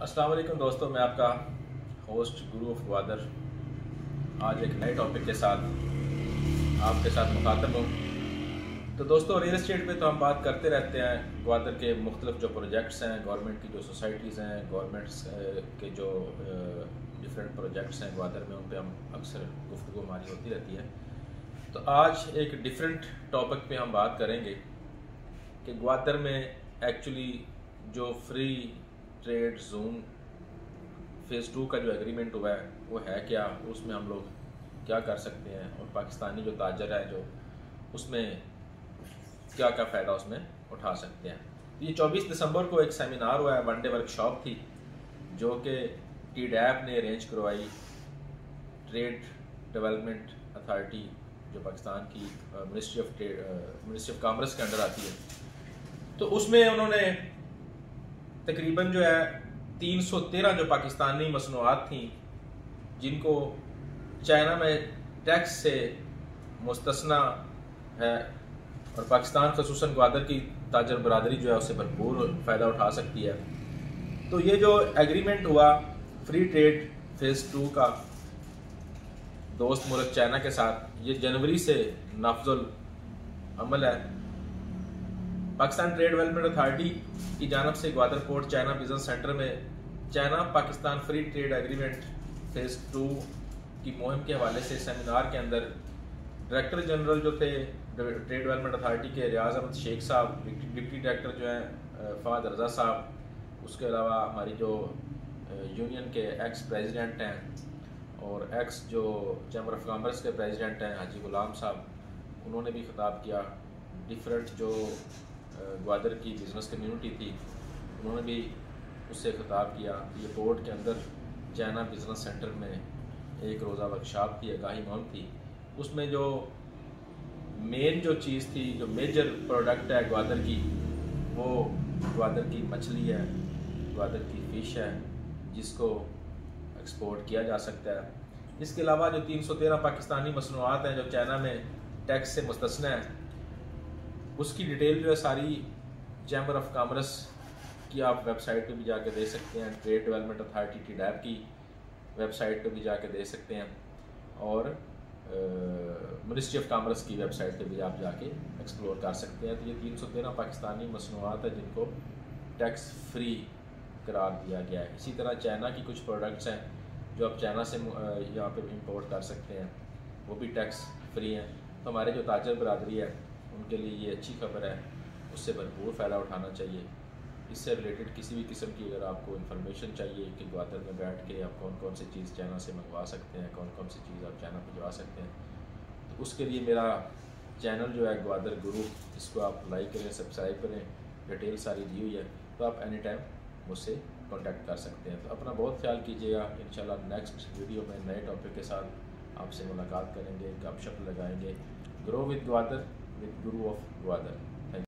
अस्सलाम वालेकुम दोस्तों, मैं आपका होस्ट गुरु ऑफ ग्वादर आज एक नए टॉपिक के साथ आपके साथ मुखातब हूँ। तो दोस्तों, रियल एस्टेट पे तो हम बात करते रहते हैं। ग्वादर के मुख्तलिफ जो प्रोजेक्ट्स हैं, गवर्नमेंट की जो सोसाइटीज़ हैं, गवर्नमेंट्स के जो डिफरेंट प्रोजेक्ट्स हैं ग्वादर में, उन पर हम अक्सर गुफ्तगू हमारी होती रहती है। तो आज एक डिफरेंट टॉपिक पे हम बात करेंगे कि ग्वादर में एक्चुअली जो फ्री ट्रेड जोन फेज़ 2 का जो एग्रीमेंट हुआ है वो है क्या, उसमें हम लोग क्या कर सकते हैं, और पाकिस्तानी जो ताजर है जो उसमें क्या क्या फ़ायदा उसमें उठा सकते हैं। ये 24 दिसंबर को एक सेमिनार हुआ है, वन डे वर्कशॉप थी जो कि TDAP ने अरेंज करवाई, ट्रेड डेवलपमेंट अथॉरिटी जो पाकिस्तान की मिनिस्ट्री ऑफ कॉमर्स के अंडर आती है। तो उसमें उन्होंने तकरीबन जो है 313 जो पाकिस्तानी मसनूआत थी जिनको चाइना में टैक्स से मुस्तस्ना है, और पाकिस्तान खसूसन ग्वादर की ताजर बरादरी जो है उससे भरपूर फ़ायदा उठा सकती है। तो ये जो एग्रीमेंट हुआ फ्री ट्रेड फेज़ 2 का दोस्त मुल्क चाइना के साथ, ये जनवरी से नाफजुल अमल है। पाकिस्तान ट्रेड डेवलपमेंट अथॉरिटी की जानब से Gwadar port China business centre में China Pakistan free trade agreement phase 2 की मुहिम के हवाले से सेमिनार के अंदर डायरेक्टर जनरल जो थे ट्रेड डेवलपमेंट अथॉरिटी के रियाज अहमद शेख साहब, डिप्टी डायरेक्टर जो हैं फहद रज़ा साहब, उसके अलावा हमारी जो यूनियन के एक्स प्रेसिडेंट हैं और एक्स जो चैम्बर ऑफ कॉमर्स के प्रेसिडेंट हैं हाजी गुलाम साहब, उन्होंने भी खिताब किया। डिफरेंट जो ग्वादर की बिज़नेस कम्युनिटी थी उन्होंने भी उससे खिताब किया। ये पोर्ट के अंदर चाइना बिज़नेस सेंटर में एक रोज़ा वर्कशॉप थी, आगाही मुहिम थी। उसमें जो मेन जो चीज़ थी, जो मेजर प्रोडक्ट है ग्वादर की, वो ग्वादर की मछली है, ग्वादर की फ़िश है जिसको एक्सपोर्ट किया जा सकता है। इसके अलावा जो 313 पाकिस्तानी मसनूआत हैं जो चाइना में टैक्स से मुस्तस्ना है, उसकी डिटेल जो है सारी चैम्बर ऑफ कॉमर्स की आप वेबसाइट पे भी जाके दे सकते हैं, ट्रेड डेवलपमेंट अथॉरिटी TDAP की वेबसाइट पे भी जाके दे सकते हैं, और मिनिस्ट्री ऑफ कॉमर्स की वेबसाइट पे भी आप जाके एक्सप्लोर कर सकते हैं। तो ये 313 पाकिस्तानी मसनूआत है जिनको टैक्स फ्री करार दिया गया है। इसी तरह चाइना की कुछ प्रोडक्ट्स हैं जो आप चाइना से यहाँ पे इंपोर्ट कर सकते हैं, वो भी टैक्स फ्री हैं। तो हमारे जो ताजर बरादरी है उनके लिए ये अच्छी खबर है, उससे भरपूर फ़ायदा उठाना चाहिए। इससे रिलेटेड किसी भी किस्म की अगर आपको इन्फॉर्मेशन चाहिए कि ग्वादर में बैठ के आप कौन कौन सी चीज़ चाइना से मंगवा सकते हैं, कौन कौन सी चीज़ आप चाइना भिजवा सकते हैं, तो उसके लिए मेरा चैनल जो है ग्वादर गुरु, इसको आप लाइक करें, सब्सक्राइब करें, डिटेल सारी दी हुई है। तो आप एनी टाइम मुझसे कॉन्टैक्ट कर सकते हैं। तो अपना बहुत ख्याल कीजिएगा। इंशाल्लाह नेक्स्ट वीडियो में नए टॉपिक के साथ आपसे मुलाकात करेंगे, गपशप लगाएंगे। Grow with Gwadar, with guru of Gwadar.